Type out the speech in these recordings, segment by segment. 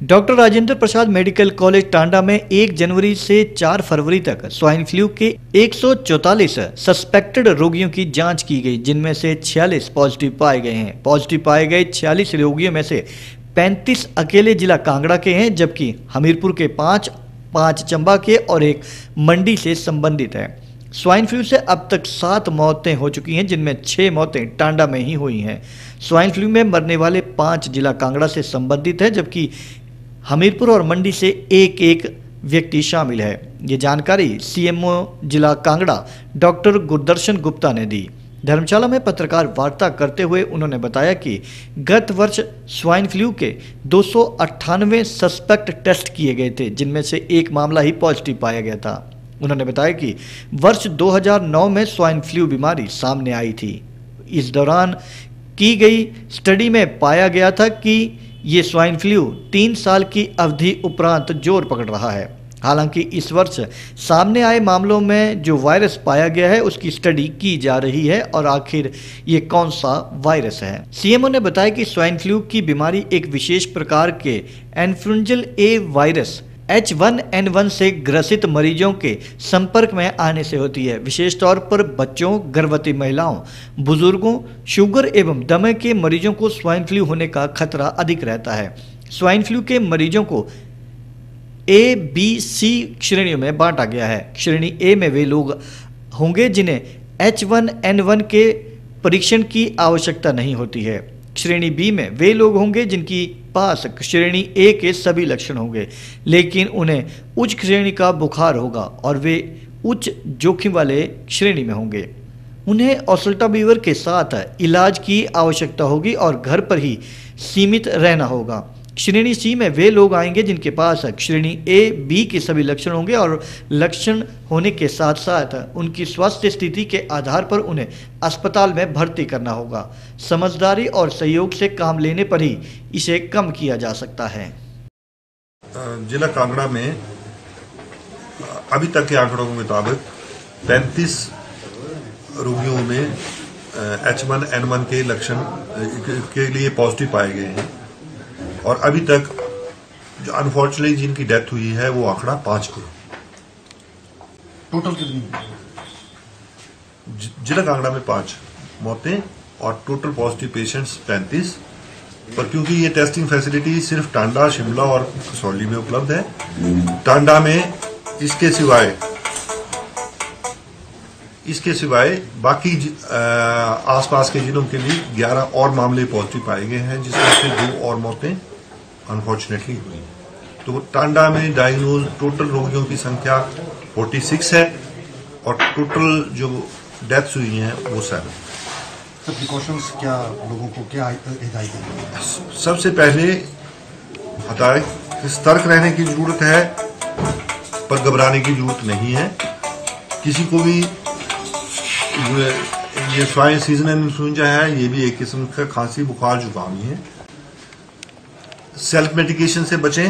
Doctor Rajendra Prasad medical college Tanda में 1 जनवरी से 4 फरवरी तक स्वाइन फ्लू के 144 सस्पेक्टेड रोगियों की जांच की गई, जिनमें से 46 पॉजिटिव पाए गए हैं। पॉजिटिव पाए गए 46 रोगियों में से 35 अकेले जिला कांगड़ा के हैं, जबकि हमीरपुर के 5 चंबा के और 1 मंडी से संबंधित है। स्वाइन फ्लू से अब तक 7 मौतें हो चुकी हैं, जिनमें 6 मौतें टांडा में ही हुई हैं। स्वाइन फ्लू में मरने वाले 5 जिला कांगड़ा से संबंधित है, जबकि हमीरपुर और मंडी से एक व्यक्ति शामिल है। ये जानकारी सीएमओ जिला कांगड़ा डॉक्टर गुरदर्शन गुप्ता ने दी। धर्मशाला में पत्रकार वार्ता करते हुए उन्होंने बताया कि गत वर्ष स्वाइन फ्लू के 298 सस्पेक्ट टेस्ट किए गए थे, जिनमें से 1 मामला ही पॉजिटिव पाया गया था। उन्होंने बताया कि वर्ष 2009 में स्वाइन फ्लू बीमारी सामने आई थी। इस दौरान की गई स्टडी में पाया गया था कि ये स्वाइन फ्लू 3 साल की अवधि उपरांत जोर पकड़ रहा है। हालांकि इस वर्ष सामने आए मामलों में जो वायरस पाया गया है उसकी स्टडी की जा रही है और आखिर ये कौन सा वायरस है। सीएमओ ने बताया कि स्वाइन फ्लू की बीमारी एक विशेष प्रकार के इन्फ्लुएंजा ए वायरस H1N1 से ग्रसित मरीजों के संपर्क में आने से होती है। विशेष तौर पर बच्चों, गर्भवती महिलाओं, बुजुर्गों, शुगर एवं दमे के मरीजों को स्वाइन फ्लू होने का खतरा अधिक रहता है। स्वाइन फ्लू के मरीजों को A, B, C श्रेणियों में बांटा गया है। श्रेणी A में वे लोग होंगे जिन्हें H1N1 के परीक्षण की आवश्यकता नहीं होती है। श्रेणी बी में वे लोग होंगे जिनकी पास श्रेणी ए के सभी लक्षण होंगे, लेकिन उन्हें उच्च श्रेणी का बुखार होगा और वे उच्च जोखिम वाले श्रेणी में होंगे। उन्हें ओसेल्टावीर के साथ इलाज की आवश्यकता होगी और घर पर ही सीमित रहना होगा। श्रेणी सी में वे लोग आएंगे जिनके पास श्रेणी ए, बी के सभी लक्षण होंगे और लक्षण होने के साथ साथ उनकी स्वास्थ्य स्थिति के आधार पर उन्हें अस्पताल में भर्ती करना होगा। समझदारी और सहयोग से काम लेने पर ही इसे कम किया जा सकता है। जिला कांगड़ा में अभी तक के आंकड़ों के मुताबिक 35 रोगियों में H1N1 के लक्षण के लिए पॉजिटिव पाए गए हैं और अभी तक जो अनफॉर्चुनेटली जिनकी डेथ हुई है वो आंकड़ा 5 को। टोटल कितनी? जिला कांगड़ा में 5 मौतें और टोटल पॉजिटिव पेशेंट्स 35, पर क्योंकि ये टेस्टिंग फैसिलिटी सिर्फ टांडा, शिमला और कसौली में उपलब्ध है, टांडा में इसके सिवाय बाकी आसपास के जिलों के लिए 11 और मामले पॉजिटिव पाए गए हैं, जिसमें से 2 और मौतें अनफॉर्चुनेटली हुई। तो टांडा में डायग्नोज टोटल रोगियों की संख्या 46 है और टोटल जो डेथ्स हुई हैं वो 7। तो प्रिकॉशंस क्या लोगों को क्या हिदायत है? सबसे पहले सतर्क रहने की जरूरत है, पर घबराने की जरूरत नहीं है। किसी को भी ये स्वाइन सीजनल इन्फ्लुएंजा है, ये भी एक किस्म का खांसी, बुखार, जुकाम ही है। सेल्फ मेडिकेशन से बचें,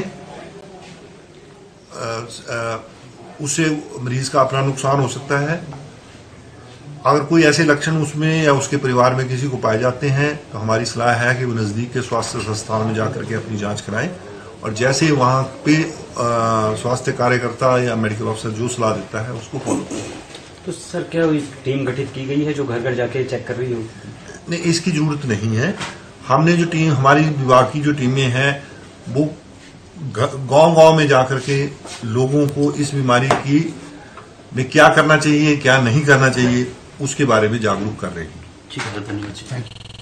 उससे मरीज का अपना नुकसान हो सकता है। अगर कोई ऐसे लक्षण उसमें या उसके परिवार में किसी को पाए जाते हैं तो हमारी सलाह है कि वो नज़दीक के स्वास्थ्य संस्थान में जाकर के अपनी जांच कराएं और जैसे वहाँ पे स्वास्थ्य कार्यकर्ता या मेडिकल ऑफिसर जो सलाह देता है उसको फॉलो करें। तो सर क्या टीम गठित की गई है जो घर घर जाके चेक कर रही हो? नहीं, इसकी जरूरत नहीं है। हमने जो टीम, हमारी विभाग की जो टीमें हैं वो गांव-गांव में जाकर के लोगों को इस बीमारी की में क्या करना चाहिए, क्या नहीं करना चाहिए, उसके बारे में जागरूक कर रहे हैं। ठीक है, धन्यवाद।